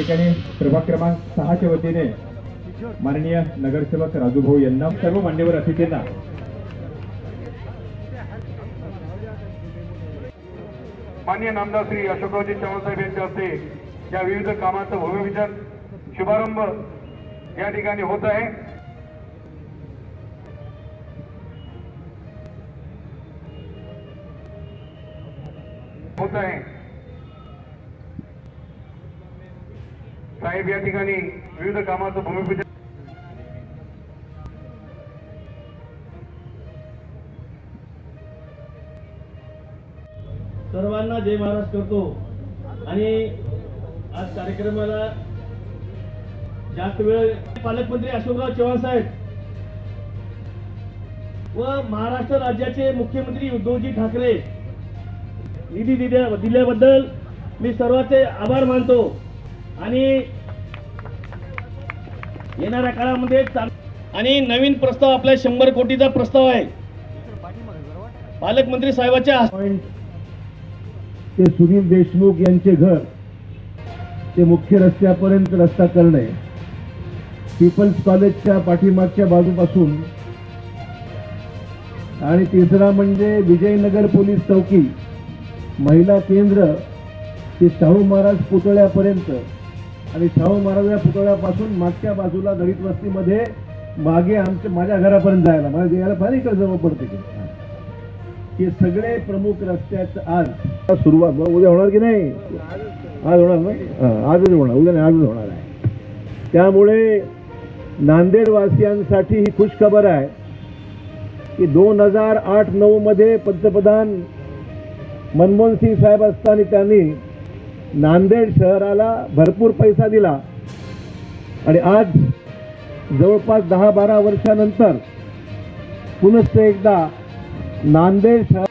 ठिकाणी प्रभाग क्रमांक 6 च्या वतीने माननीय नगरसेवक राजूभाऊ यांना सर्व मान्यवर अतिथींना माननीय नामदार श्री अशोकरावजी चव्हाण साहेब यांच्या हस्ते या विविध कामांचा भूमिपूजन शुभारंभ या ठिकाणी होत आहे। साहेब या ठिकाणी विविध कामांचं भूमिपूजन सर्वांना जय महाराष्ट्र करतो आणि आज कार्यक्रमाला जास्त वेळ पालकमंत्री अशोकराव चव्हाण साहेब व महाराष्ट्र राज्याचे मुख्यमंत्री उद्धवजी ठाकरे निधी दिल्याबद्दल मी सर्वांचे आभार मानतो आणि येणाऱ्या काळामध्ये आणि नवीन प्रस्ताव आपल्या 100 कोटीचा प्रस्ताव आहे पालकमंत्री साहेबांच्या ते सुनील देशमुख यांचे घर ते मुख्य रस्त्यापर्यंत रस्ता करणे, पीपल्स कॉलेजच्या पाठीमागच्या बाजूपासून आणि तिसरा म्हणजे विजयनगर पोलीस चौकी महिला केंद्र ते शाहू महाराज पुतळ्यापर्यंत आणि शाहू महाराज पुतळ्यापासून मागच्या बाजूला दलित वस्तीमध्ये मागे माझ्या घरापर्यंत जायला मला यायला फार इकडे जवळ पडते की हे सगळे प्रमुख रस्त्याचं आज सुरुवात उद्या होणार की नाही? आज होणार ना? आजच होणार, उद्या नाही आजच होणार आहे। त्यामुळे नांदेड वासियांसाठी ही खुश खबर आहे की 2008-9 मध्ये पंतप्रधान मनमोहन सिंग साहेब असताना त्यांनी नांदेड शहराला भरपूर पैसा दिला आणि आज जवळपास 10-12 वर्षानंतर पुनश्च एकदा नांदेड शहर